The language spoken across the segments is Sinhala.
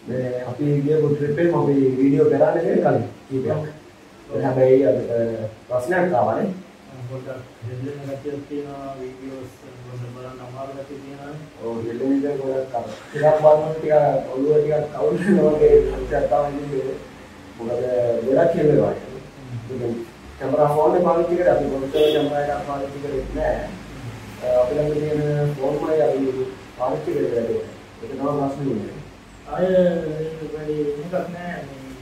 මේ අපි ගියපු ට්‍රිප් එකේ අපි වීඩියෝ කරන්නේ කලින් කීපයක්. ඒක හැබැයි අපිට ප්‍රශ්නයක් ආවනේ. පොඩ්ඩක් හෙල්ලෙන ගැටියක් තියෙනවා වීඩියෝස් බලන්න අමාරු ගැටියක් තියෙනවානේ. ඔව් හෙල්ලෙන එක ගොඩක් අර. ටිකක් බලන්න ටික ඔළුව ටිකක් කවුල් වෙනවා වගේ සත්‍යයක් තමයි ඉන්නේ. මොකද ගොඩක් හෙල්ලෙනවා. ඉතින් කැමරා ෆෝන් එක පාවිච්චි කරලා අපි මොනිටර් කැමරා එකක් පාවිච්චි කරේ නැහැ. අපි ළඟ තියෙන ෆෝන් එකයි අපි පාවිච්චි කරලා ඒක තමයි ප්‍රශ්නේ ඉන්නේ. ආය වැඩි එකක් නැහැ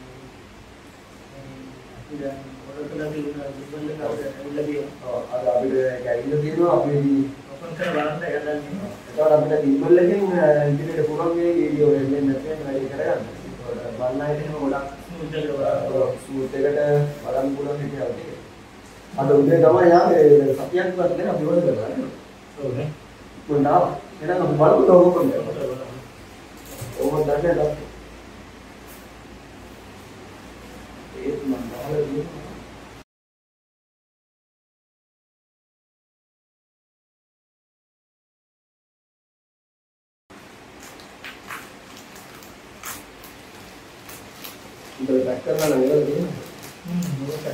මේ දැන් ඔරකලා තියෙන ගුගල් එක අපිට ඇවිල්ලා තියෙනවා. ඔව් අර අපිට ඒක ඇවිල්ලා තියෙනවා අපි ඕපන් කරලා බලන්න හදන්නේ. ඒකට අපිට ඊමේල් එකෙන් ඉදිරියට පුළුවන් මේ වීඩියෝ එන්නේ නැත්නම් වැඩි කරගන්න. ඒකට බලන්න හිටින ගොඩක් ස්මූත් එකට බලන්න පුළුවන් හිටියා ඒක. අද උදේ තමයි යාගේ සතියක් වත් දෙන අපි වල කරලා. ඔව් නේ. කොහොමද? එහෙනම් අපි බලමු කොහොමද? ඕක දැක්කද? ඒත් මම දාලා තියෙනවා. ඉතින් බැක් කරලා නම් ඒවල තියෙනවා. මොකක්ද?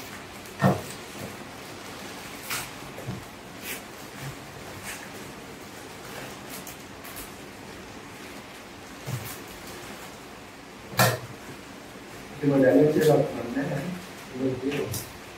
Cuma damage එකක් නැහැ. ඒක තියෙනවා.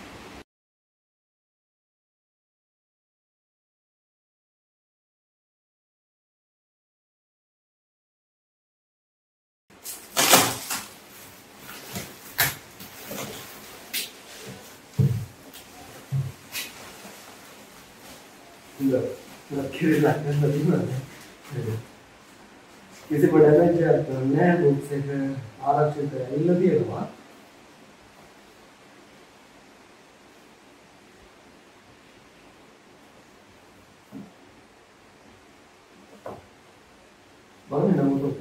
ඉතින් කියලා නැත්නම් කිසි damage එකක් නැහැ බොක්ස් එක ආරක්ෂිත ඇවිල්ලා තියෙනවා. බලන්න නමුත්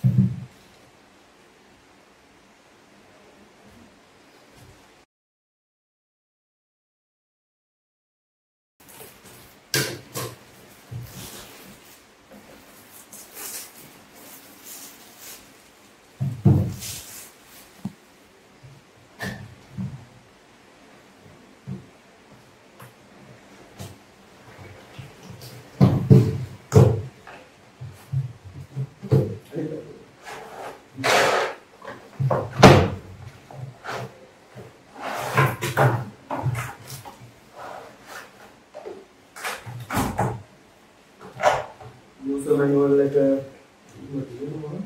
user manual එක තියෙනවා.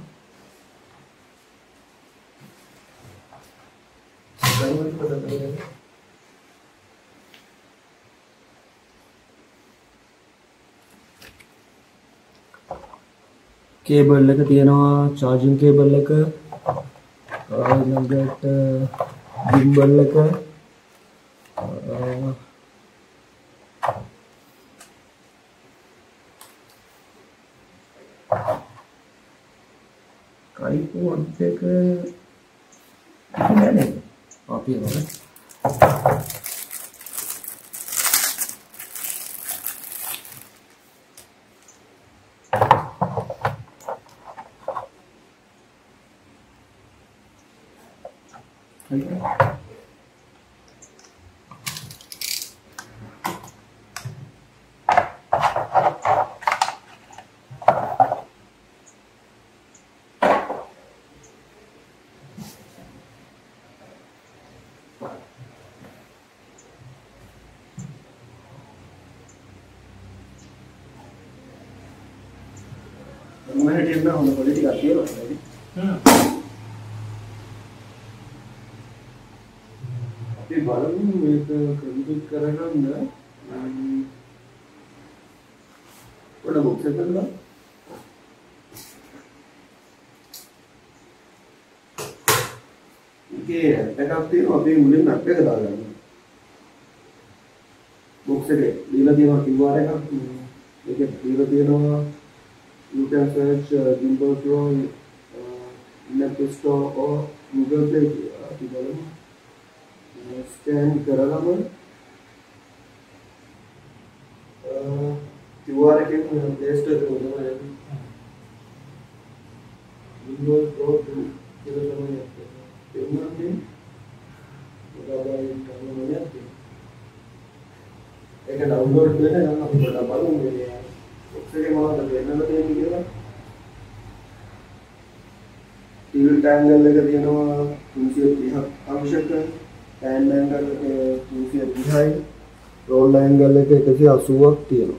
දැන් මොකද කේබල් එක තියෙනවා, charging කේබල් එක, ඊළඟට gimbal එක, tripod එක නෑ අපි වල मैंने टीम में होने क्वालिटी आती है भाई अभी बालों में एक कंप्यूटर करेगा ना बड़ा बुक से करना के टकापती हो अभी मुझे नब्बे का डाला बुक से लीला दिनों की बारे का लेकिन लीला दिनों you can search Gimbal Pro in App Store or Google Play. Scan कराना पड़े. QR के Play Store पे होना है. Windows Pro 2 කියලා තමයි යන්නේ. එන්නන්නේ මොකද කරන්නේ යන්නේ. ඒක ඩවුන්ලෝඩ් කරලා ගන්න අපි පොඩ්ඩක් බලමු මේ box එකේ මොනවද වෙන්නද තියෙන්නේ කියලා. tilt angle එක තියෙනවා 330ක් අවශ්‍යක. pan angle 330යි. roll angle එක 180ක් තියෙනවා.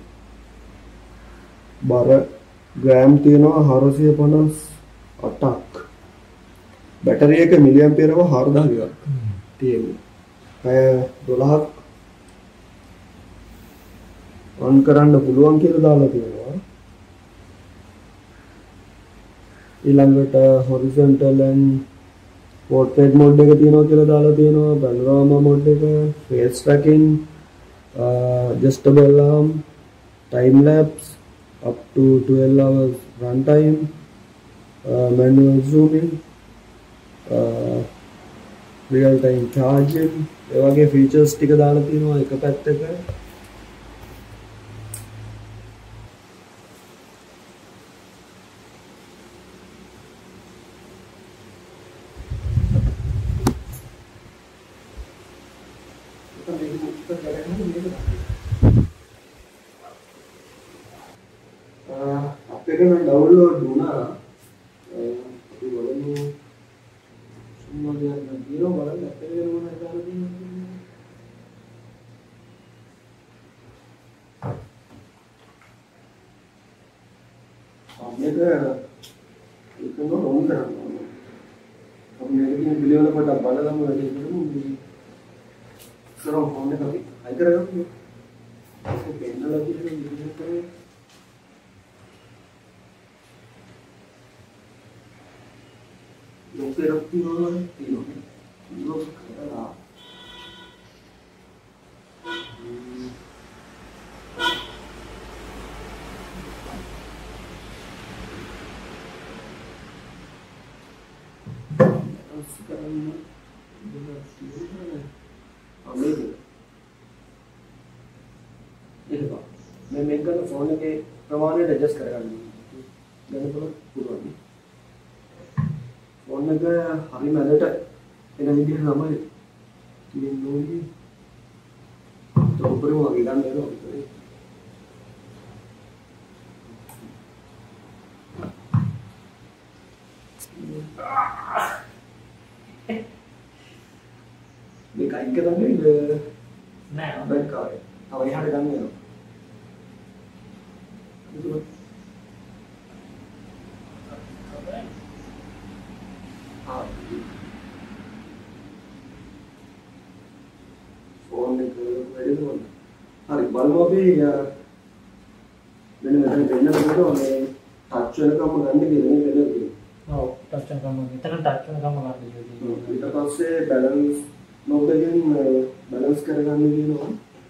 බර ග්‍රෑම් තියෙනවා 458ක්. බැටරි එක මිලි ඇම්පියරව 4000ක් තියෙනවා. පැය 12ක් on කරන්න පුළුවන් කියලා දාලා තියෙනවා. ඊළඟට horizontal and portrait mode එක තියෙනවා කියලා දාලා තියෙනවා. panorama mode එක, face tracking, adjustable alarm, time lapse up to 12 hours runtime, manual zooming, real time charging, ඒ වගේ features ටික දාලා තියෙනවා එක පැත්තක. අපේ ඩවුන්ලෝඩ් වුණා. අපි බලමු මොනවද කියලා බලන්න අපේ මොනවද දාලා තියෙන්නේ. මේක එකම ඔන් කරනවා. අපි මේක කියන පිළිවෙල පොඩ්ඩක් බලලා වැඩි කරමු. සරෝ ෆෝන් එක අපි අයි කරගමු. ඒක පෙන්නලා තියෙන විදිහට කරේ. Look at the look at मैं मेक कर फोन के प्रमाण एडजस्ट करेगा नहीं पूरा फोन में हरी मैनेट एना विधि තමයි තියෙන්නේ तो ऊपर में आगे गन लेना මේ කයින් කරන්නේ නෑ බෑක් කාරේ තව එහාට ගන්න වෙනවා फोन एक वेरी गुड हरी බලමු අපි මෙන්න මෙතන දෙන්නකොට මේ ටච් වෙනකම් ගන්න කියලා නේ වෙන්නේ. ඔව් ටච් වෙනකම් මෙතන ටච් වෙනකම් ගන්න ඕනේ. ඊට පස්සේ බැලන්ස් නොබ් එකෙන් බැලන්ස් කරගන්න කියනවා.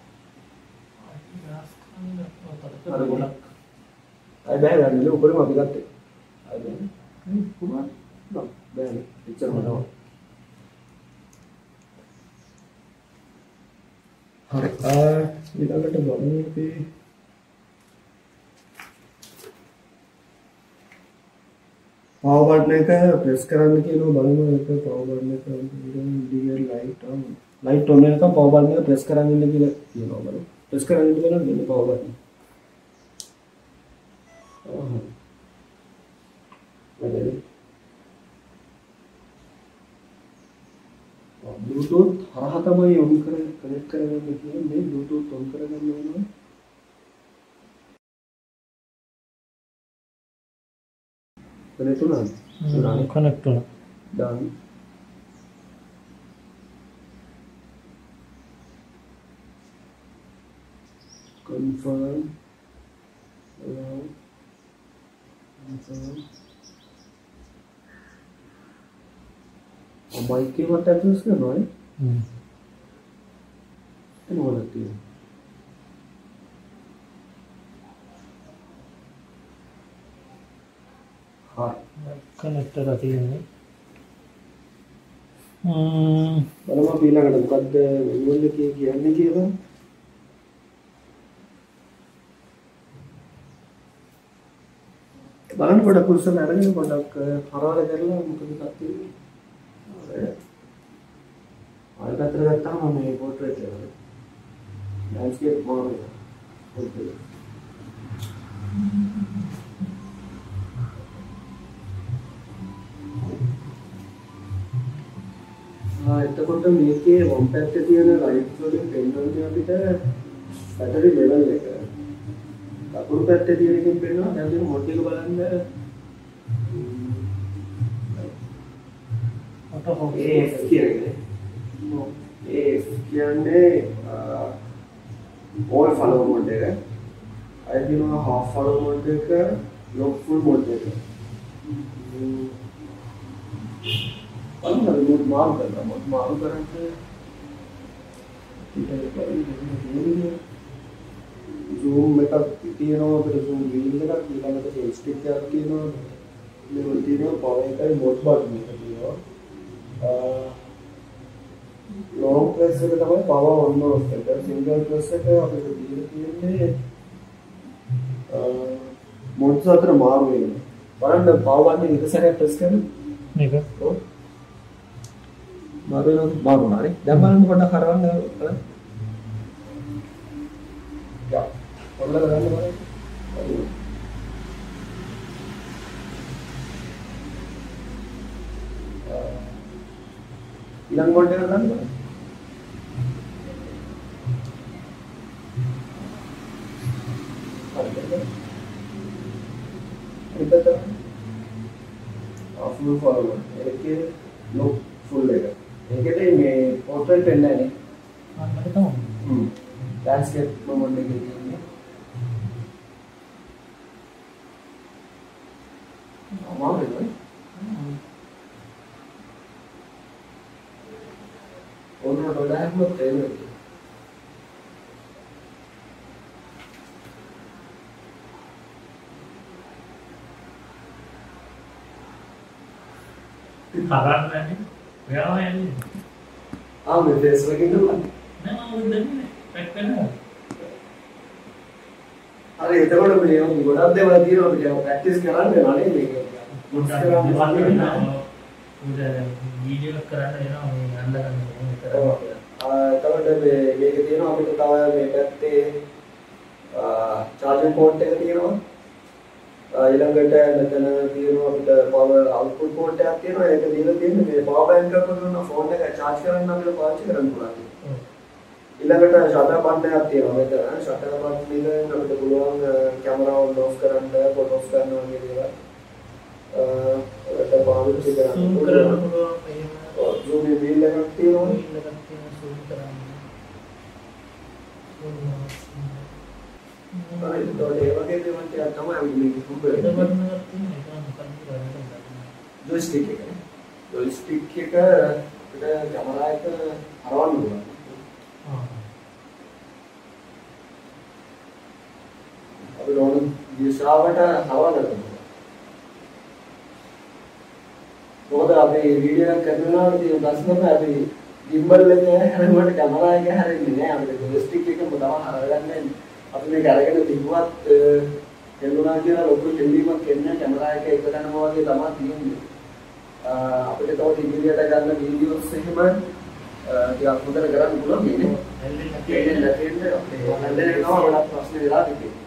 අර ගොඩක් අය බෑ ගන්න උඩම අපි ගත්තේ. අය බෑ. කොහොමද? බෑ. එච්චරම නෝ. හරි. ඊළඟට බලමු අපි power button එක press කරන්න කියනවා බලමු ඒක power button එක indicate light on එකම power button එක press කරන් ඉන්න කියලා කියනවා බලමු press කරන් ඉන්න කියලා මෙන්න power button Bluetooth හරහා තමයි on කනෙක්ට් කරගන්න කියන්නේ Bluetooth on කරගන්න ඕනවා connect වුණාද? connect වුණා. done. Confirm. Allow. Confirm. mic එක මත ඇක්සස් කරනවා නේ? එනවලු තියෙනවා. කනෙක්ට් කරලා තියෙන්නේ. බලමු අපි ඊළඟට මොකද්ද මෙනුවල් එකේ කියන්නේ කියලා. බලන්න පොඩක් කුස්සම අරගෙන පොඩක් හරවල කරලා මොකද කත්තේ ආයෙ පැත්තට ගත්තාම මේ පෝට්‍රේට් එක ලෑන්ඩ්ස්කේප් මොනවද එතකොට මේකේ වම් පැත්තේ තියෙන ලයිට්ස් වලින් පෙන්වන්නේ අපිට බැටරි ලෙවල් එක. දකුණු පැත්තේ තියෙන එකෙන් පෙන්වනවා දැන් මේ මොඩ් එක බලන්න ඔටෝ හොක් AF කියන්නේ. AF කියන්නේ all follow mode එක. අය කියනවා half follow mode එක, lock full mode එක. අන්න මොඩ් මාරු කරනවා. මොඩ් මාරු කරන්නේ zoom එකක් තියෙනවා අපිට zoom wheel එකක් ඊළඟට joystick එකක් තියෙනවා level තියෙනවා power එකයි mode button එක තියෙනවා long press එක තමයි power on off එක single press එක අපිට දීලා තියෙන්නේ modes අතර මාරු වෙනවා බලන්න power button එක සැරයක් press කරන්න මේක ඔව් මාරු වුණා නේ දැන් බලන්න පොඩ්ඩක් හරවන්න බලන්න යා පොඩ්ඩක් ගන්න බලන්න ඊළඟ මොඩ් එක ගන්න බලන්න හරිද full follow එකේ look full එක ඒකේ මේ පෝර්ට්‍රේට් වෙන්නේ නැහැ නේ මට තමයි ලෑන්ඩ්ස්කේප් මොඩ් එකේ තියෙන්නේ අමාරුයි නේ ඕනම ඩොලර්ම තේරෙන්නේ කරන්නේ ඔයාම යන්නේ මේ ෆේස් එකකින් නෑ නෑ මම දන්නේ පැක් කරනවා හරි එතකොට මේ ගොඩක් දේවල් තියෙනවා අපිට ප්‍රැක්ටිස් කරන්න වෙනවා නේ මේක වීඩියෝ කරන්න එනවා මේ අල්ලගන්න එතකොට මේක තියෙනවා අපිට තව මේ පැත්තේ charging port එක තියෙනවා ඊළඟට මෙතන තියෙනවා අපිට power output port එකක් තියෙනවා ඒක දීලා තියෙන්නේ මේ power bank එකක් වගේ ෆෝන් එක charge කරන්න අපිට පාවිච්චි කරන්න පුළුවන් ඊළඟට shutter button එකක් තියෙනවා මෙතන shutter button එකෙන් අපිට පුළුවන් කැමරාව on off කරන්න photo off කරන්න වගේ දේවල් ඒකට පාවිච්චි කරන්න පුළුවන් zoom wheel එකක් තියෙනවා zoom කරන්න ඒකට ඒ වගේ දේවල් ටිකක් තමයි අපි මේක හම්බෙන්නේ joystick එක අපිට කැමරා එක හරවන්න පුළුවන් අපි ඕන දිශාවට හරවන්න පුළුවන් මොකද අපි වීඩියෝ එකක් කරනවා ඉතින් ප්‍රශ්න තමයි අපි gimbal එකේ හැරෙන්නට කැමරා එක හැරෙන්නේ නැහැ අපිට joystick එකම තමයි හරවගන්නේ අපි මේක අරගෙන තිබුවත් හෙල්ලුණා කියලා ලොකු දෙල්ලීමක් එන්නේ කැමරා එක එක ගන්නවා වගේ තමයි තියෙන්නේ අපිට තව ඉදිරියට ගන්න වීඩියෝස් එහෙම ටිකක් හොඳට කරන්න පුළුවන් නේ හෙල්ලෙන්නේ නැතිනේ අපේ හෙල්ලෙන්නේ නෝ වඩා ප්‍රශ්න වෙලා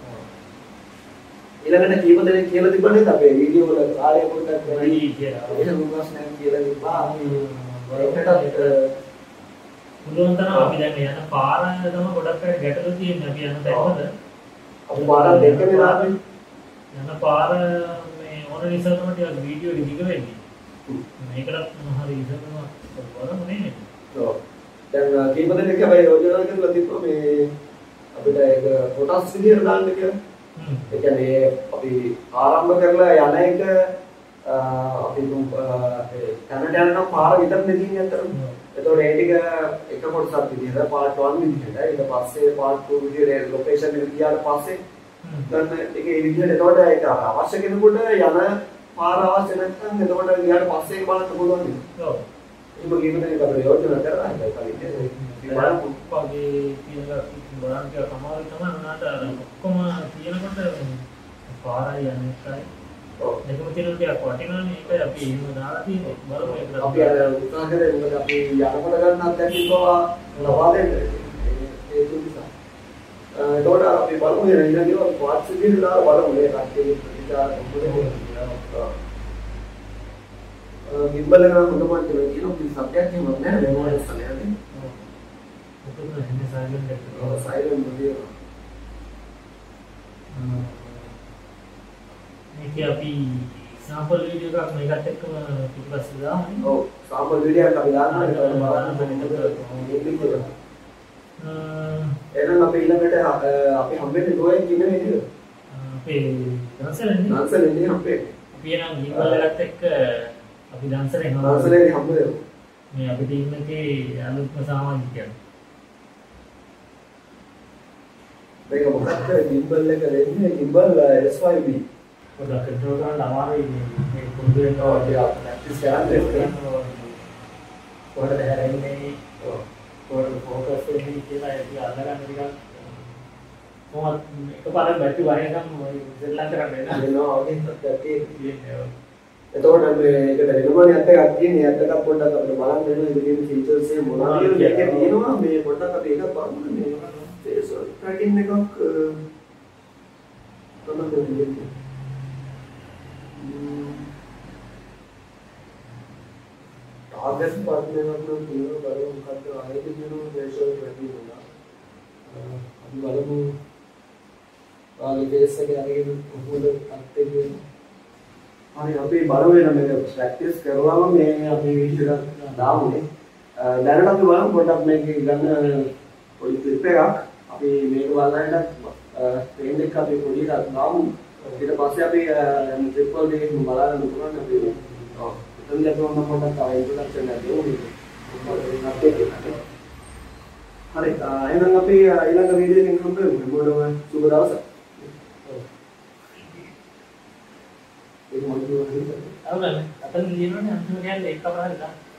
තිබේ ඊළඟට කීප දෙනෙක් කියලා තිබ්බනේ අපේ වීඩියෝ වල කාලය පොඩ්ඩක් වැඩි කියලා ඒක ප්‍රශ්නයක් කියලා තිබ්බා ඒකටත් පුළුවන් තරම් අපි දැන් යන පාර තමයි ගොඩක් අය ගැටලු තියෙන්නේ අපි යන තැන්වල අපි පාර දෙක වෙලාවෙ යන පාර මේ ඕන නිසා තමයි ටිකක් වීඩියෝ එක දිග වෙන්නේ මේකටත් හරි ඉස්සරහම බලමු නේ ඔව් දැන් කීප දෙනෙක් හැබැයි යෝජනා කරලා තිබ්බා මේ අපිට ඒක කොටස් විදියට දාන්න කියලා ඒ කියන්නේ අපි ආරම්භ කරලා යන එක අපි තැනට යන පාර විතරනේ තියෙන්නේ අතරම එතකොට ඒ ටික එක කොටසක් විදිහට part 1 විදිහට ඊට පස්සේ part 2 විදිහට ලොකේෂන් එකට ගියාට පස්සේ දැන් ඒක ඒ විදිහට එතකොට ඒක අවශ්‍ය කෙනෙකුට යන පාර අවශ්‍ය නැත්නම් එතකොට ගියාට පස්සේ ඒක බලන්න පුළුවන් නේ. ඔව්. ඒක කීපදෙනෙක් අපිට යෝජනා කරලා ඉතින් බලන්න පුප්පාගේ කියලා බලන්න කියලා තමයි උනාට අර ඔක්කොම කියනකොට පාරයි යන්නේ එකයි ඔව්. දෙකම තියෙනවා ටිකක් වටිනානේ. ඒකයි අපි එහෙම දාලා තියෙන්නේ. බලමු ඒක. අපි අර උත්සාහ කරේ මොකද අපි යනකොට ගන්න අත්දැකීම් පවා ලබා දෙන්න. ඒ නිසා. ඒතකොට අපි බලමු ඊළඟ පාර්ට්ස් එකේ දාලා බලමු මේ කට්ටිය ප්‍රතිචාර මොකද ගිම්බල් එක නම් හොඳම කියලා කියනවා. ඉතින් සබ්ජෙක්ට් එකක් නෑ මෙමෝරි ස්තලයනේ. ඔතන එන්නේ සයිලන්ට් එක. සයිලන්ට් විදිය. මේක අපි සාම්පල් වීඩියෝ එකක් මේකට එක්කම පිටපස්සේ දාන්නේ. ඔව් සාම්පල් වීඩියෝ එකක් අපි දානවා. ඒක බලන්න. එහෙනම් අපි ඊළඟට අපි හම්බෙන්නේ ගෝයෙන් කියන විදිහට. අපේ දන්සලනේ. දන්සලනේ හම්බෙන්නේ. අපි එනම් ගිම්බල් එකත් එක්ක අපි දන්සලේ නෝ. දන්සලේ හම්බ වෙමු. මේ අපි ටීම් එකේ අලුත්ම සමාජිකයන්. මේක මොකක්ද ගිම්බල් එක දෙන්නේ ගිම්බල් S5B. පොඩ්ඩක් කන්ට්‍රෝල් කරන්න අමාරුයි මේ පොඩ්ඩක් වෙනවා ටිකක් ප්‍රැක්ටිස් කරන්න පොඩ්ඩක් හැරෙන්නේ පොඩ්ඩක් ફોකස් වෙන්නේ කියලා ඒක අල්ලගන්න ටිකක් කොහොමද එකපාරට බැටරි වරේකම් ඉස්සෙල්ලා කරන්නේ නේද වෙනවා වගේ තත්ත්වයක් තියෙනවා. එතකොට මේකට වෙනමනේ ඇත්ත එකක් තියෙන්නේ. ඇත්ත එකක් පොඩ්ඩක් අපිට බලන්න වෙනවා. ඉතින් ෆීචර්ස් එක මොනවද කියලා එකක් තියෙනවා. මේ පොඩ්ඩක් අපි එකක් බලමු. මේ ෆේස් ට්‍රැකින් එකක් තමයි දෙන්නේ. ටාගට් පාර්ට්නර් එකක් නම් තියෙනවා. බලමු මොකක්ද ආයෙත් දෙනවා ෆේස් ට්‍රැකින් එක. අපි බලමු ආගේ ෆේස් එක අරගෙන කොහොමද අත්දෙන්නේ. හරි අපි බලමු එන මේක ප්‍රැක්ටිස් කරලාම මේ අපි වීඩියෝ එකක් දාමුනේ. දැනට අපි බලමු පොඩ්ඩක් මේක ගන්න පොඩි ක්ලිප් එකක්. අපි මේක බලන්න ට්‍රේන් එක අපි පොඩි එකක් දාමු. ඊට පස්සේ අපි ට්‍රිප් වලදී බලන්න පුළුවන් අපි. ඔව්. එතනදී අපි මොන පොඩ්ඩක් ආයෙ ඉන්ට්‍රොඩක්ෂන් එකක් දෙමු. හරි එහෙනම් අපි ඊළඟ වීඩියෝ එකකින් හම්බෙමු. මොනවද සුබ දවසක්. ඒක මොකද කියන්නේ? අවුලන්නේ. අතන ලියනවනේ අන්තිම කෑල්ල එකපාරට ගන්න.